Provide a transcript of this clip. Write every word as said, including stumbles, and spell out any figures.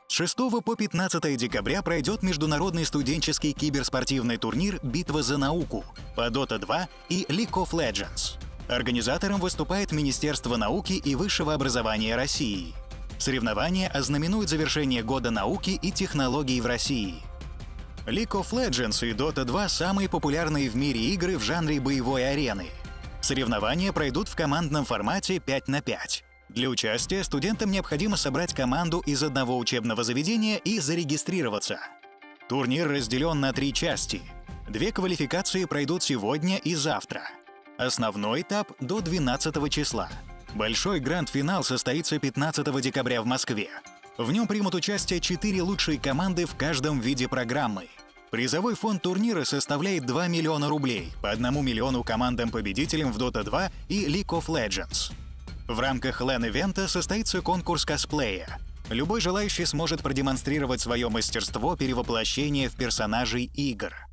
С шестого по пятнадцатое декабря пройдет международный студенческий киберспортивный турнир «Битва за науку» по Дота два и League of Legends. Организатором выступает Министерство науки и высшего образования России. Соревнования ознаменуют завершение года науки и технологий в России. League of Legends и Дота два — самые популярные в мире игры в жанре боевой арены. Соревнования пройдут в командном формате пять на пять. Для участия студентам необходимо собрать команду из одного учебного заведения и зарегистрироваться. Турнир разделен на три части. Две квалификации пройдут сегодня и завтра. Основной этап — до двенадцатого числа. Большой гранд-финал состоится пятнадцатого декабря в Москве. В нем примут участие четыре лучшие команды в каждом виде программы. Призовой фонд турнира составляет два миллиона рублей, по одному миллиону командам-победителям в Дота два и League of Legends. В рамках лэн-ивента состоится конкурс косплея. Любой желающий сможет продемонстрировать свое мастерство перевоплощения в персонажей игр.